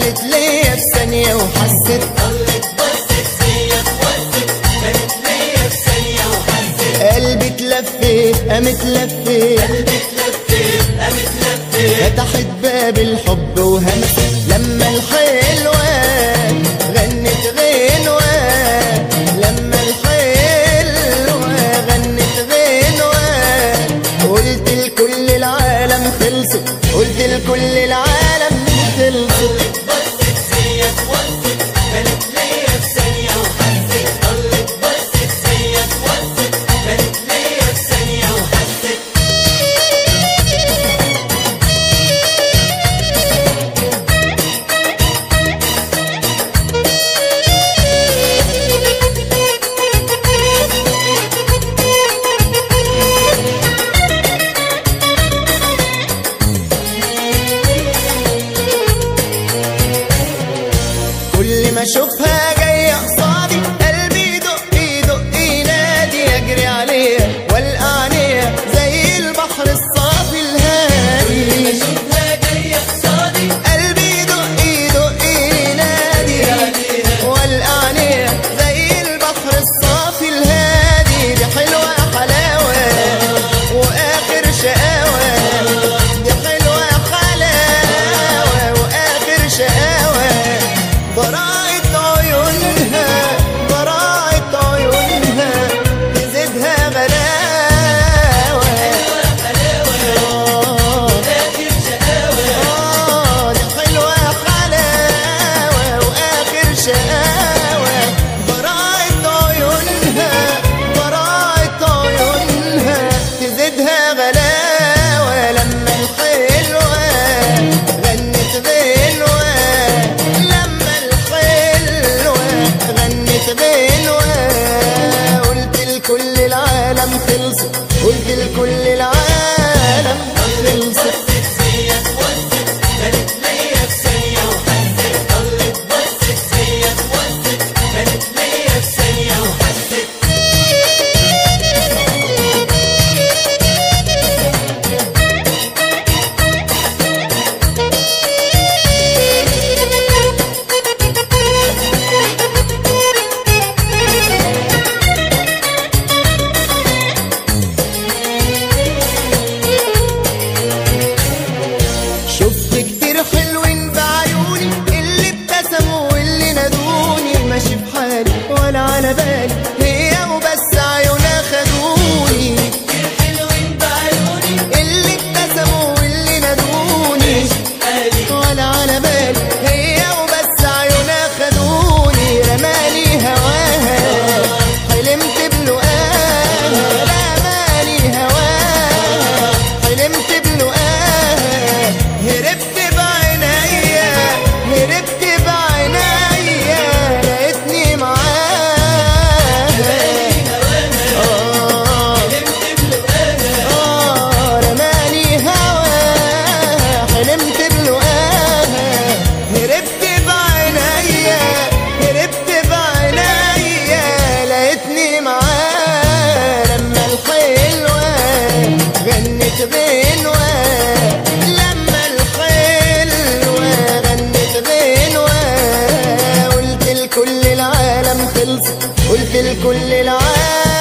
قالت ليا في ثانية وحست، ضلت بصت زيك وصت، كانت ليا في ثانية وحست. قلبي اتلفت قامت لفت، قلبي اتلفت قامت لفت، فتحت باب الحب وهمست لما الحلوة غنت غنوة، لما الحلوة غنت غنوة. قلت لكل العالم خلصت، قلت لكل العالم خلصت. بصت زيك وصت، كانت ليا في ثانية وحست. ضلت بصت زيك وصت، كانت ليا في ثانية وحست. كل ما اشوفها جايه قصادي قلبي يدق يدق ينادي، اجري عليها والقى عينيها زي البحر الصافي الهادي. اشوفها جاية قصادي قلبي يدق يدق ينادي والقى عينيها زي البحر الصافي الهادي. دي حلوه حلاوه واخر شقاوه، دي حلوه حلاوه واخر شقاوه. براءة عيونها براءة عيونها تزيدها غلاوة، آخر شقاوة. دي حلوة حلاوة وآخر شقاوة. براءة عيونها براءة عيونها تزيدها غلاوة. لما الحلوة غنت غنوة، لما الحلوة غنت غنوة. قلت لكل العالم خلصت، قلت لكل العالم خلصت. بصت زيك وصت، كانت ليا في ثانية وحست. ضلت بصت زيك وصت، كانت ليا في ثانية وحست. شفت كتير حلوين بعيوني، اللي ابتسموا واللي نادوني. ماشي في حالي ولا على بالي، هي وبس عيونها خدوني. كتير حلوين بعيوني، اللي ابتسموا واللي نادوني حالي ولا على بالي، هي وبس عيونها خدوني. رمالي هواها حلمت بلقاها، رمالي هواها حلمت بلقاها. هربت بعينيا هربت بعينيا لقيتني معاها. حلمت بلقاها. رماني هواها حلمت بلقاها. هربت بعينيا هربت بعينيا لقيتني معاها. لما الحلوة غنت غنوة، لما الحلوة غنت غنوة. قلت لكل العالم خلصت، قلت لكل العالم